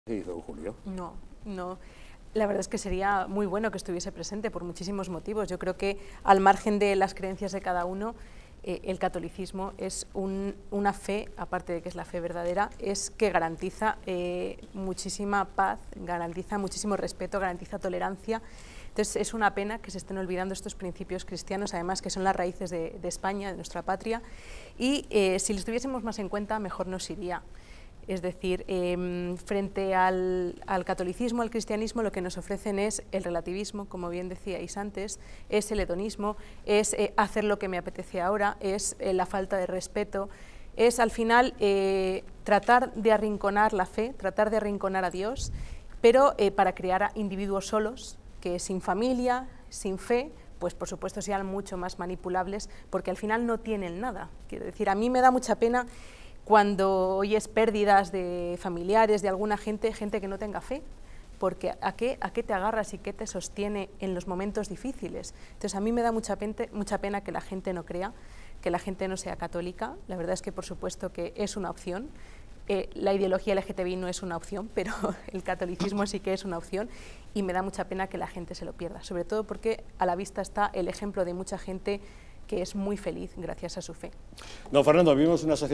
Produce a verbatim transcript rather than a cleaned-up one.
¿Qué hizo Julio? No, no. La verdad es que sería muy bueno que estuviese presente por muchísimos motivos. Yo creo que al margen de las creencias de cada uno, eh, el catolicismo es un, una fe, aparte de que es la fe verdadera, es que garantiza eh, muchísima paz, garantiza muchísimo respeto, garantiza tolerancia. Entonces es una pena que se estén olvidando estos principios cristianos, además que son las raíces de, de España, de nuestra patria, y eh, si los tuviésemos más en cuenta, mejor nos iría. Es decir, eh, frente al, al catolicismo, al cristianismo, lo que nos ofrecen es el relativismo, como bien decíais antes, es el hedonismo, es eh, hacer lo que me apetece ahora, es eh, la falta de respeto, es al final eh, tratar de arrinconar la fe, tratar de arrinconar a Dios, pero eh, para crear a individuos solos, que sin familia, sin fe, pues por supuesto sean mucho más manipulables, porque al final no tienen nada. Quiero decir, a mí me da mucha pena cuando oyes pérdidas de familiares, de alguna gente, gente que no tenga fe, porque ¿a qué, a qué te agarras y qué te sostiene en los momentos difíciles? Entonces a mí me da mucha, pente, mucha pena que la gente no crea, que la gente no sea católica. La verdad es que por supuesto que es una opción. Eh, la ideología L G T B I no es una opción, pero el catolicismo sí que es una opción, y me da mucha pena que la gente se lo pierda, sobre todo porque a la vista está el ejemplo de mucha gente que es muy feliz gracias a su fe. Don Fernando, vivimos una sociedad